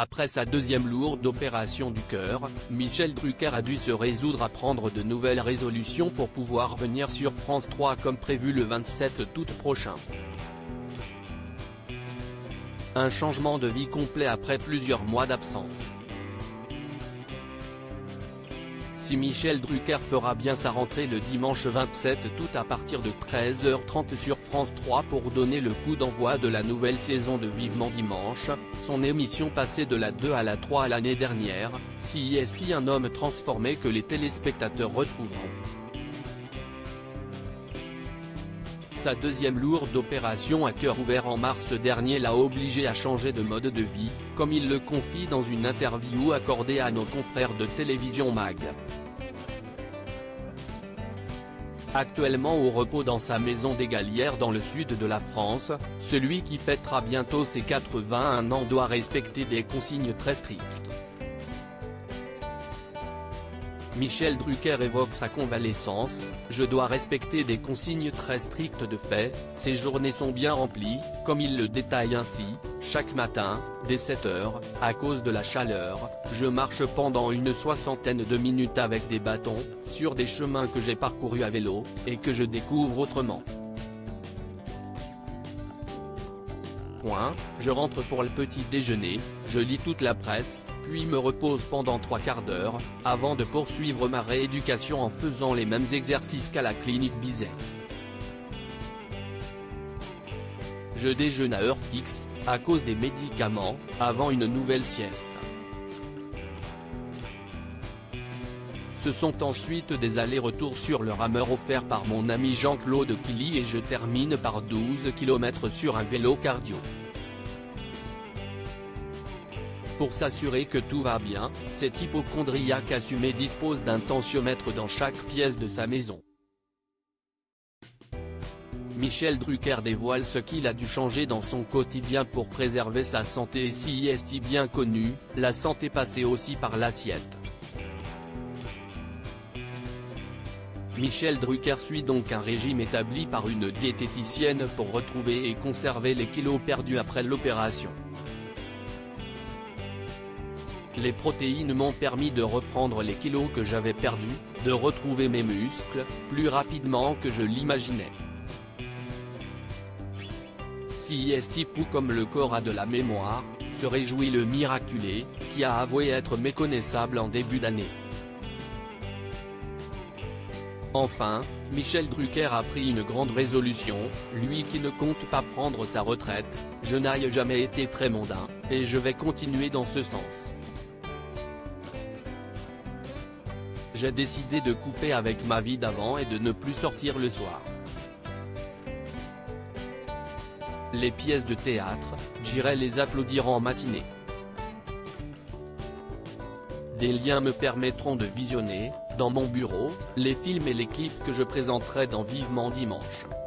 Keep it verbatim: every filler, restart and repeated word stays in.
Après sa deuxième lourde opération du cœur, Michel Drucker a dû se résoudre à prendre de nouvelles résolutions pour pouvoir venir sur France trois comme prévu le vingt-sept août prochain. Un changement de vie complet après plusieurs mois d'absence. Si Michel Drucker fera bien sa rentrée le dimanche vingt-sept août à partir de treize heures trente sur France trois pour donner le coup d'envoi de la nouvelle saison de Vivement Dimanche, son émission passée de la deux à la trois l'année dernière, si est qui un homme transformé que les téléspectateurs retrouveront. Sa deuxième lourde opération à cœur ouvert en mars dernier l'a obligé à changer de mode de vie, comme il le confie dans une interview accordée à nos confrères de Télévision Mag. Actuellement au repos dans sa maison des Galières dans le sud de la France, celui qui fêtera bientôt ses quatre-vingt-un ans doit respecter des consignes très strictes. Michel Drucker évoque sa convalescence, « Je dois respecter des consignes très strictes de fait, ces journées sont bien remplies, comme il le détaille ainsi, chaque matin, dès sept heures, à cause de la chaleur, je marche pendant une soixantaine de minutes avec des bâtons, sur des chemins que j'ai parcourus à vélo, et que je découvre autrement. Point, je rentre pour le petit déjeuner, je lis toute la presse, puis me repose pendant trois quarts d'heure, avant de poursuivre ma rééducation en faisant les mêmes exercices qu'à la clinique Bizet. Je déjeune à heure fixe, à cause des médicaments, avant une nouvelle sieste. Ce sont ensuite des allers-retours sur le rameur offert par mon ami Jean-Claude Killy et je termine par douze kilomètres sur un vélo cardio. Pour s'assurer que tout va bien, cet hypocondriaque assumé dispose d'un tensiomètre dans chaque pièce de sa maison. Michel Drucker dévoile ce qu'il a dû changer dans son quotidien pour préserver sa santé et si est bien connu, la santé passée aussi par l'assiette. Michel Drucker suit donc un régime établi par une diététicienne pour retrouver et conserver les kilos perdus après l'opération. Les protéines m'ont permis de reprendre les kilos que j'avais perdus, de retrouver mes muscles, plus rapidement que je l'imaginais. Si est fou comme le corps a de la mémoire, se réjouit le miraculé, qui a avoué être méconnaissable en début d'année. Enfin, Michel Drucker a pris une grande résolution, lui qui ne compte pas prendre sa retraite, je n'ai jamais été très mondain, et je vais continuer dans ce sens. J'ai décidé de couper avec ma vie d'avant et de ne plus sortir le soir. Les pièces de théâtre, j'irai les applaudir en matinée. Des liens me permettront de visionner, dans mon bureau, les films et les clips que je présenterai dans Vivement Dimanche.